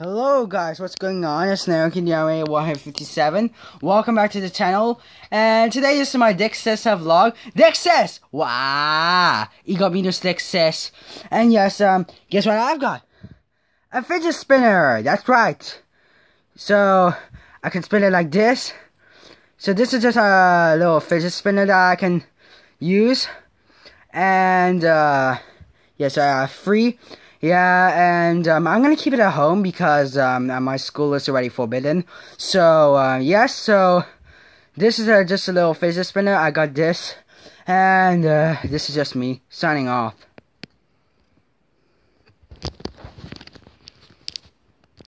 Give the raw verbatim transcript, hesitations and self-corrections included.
Hello guys, what's going on? It's Naoki one fifty-seven. Welcome back to the channel. And today is my Dexes vlog. Dexes! Wow! You got me this Dexes. And yes, um, guess what I've got? A fidget spinner. That's right. So, I can spin it like this. So this is just a little fidget spinner that I can use. And, uh, yes, uh, free. Yeah, and um, I'm gonna keep it at home because um, my school is already forbidden. So, uh, yes, so this is uh, just a little fidget spinner. I got this, and uh, this is just me signing off.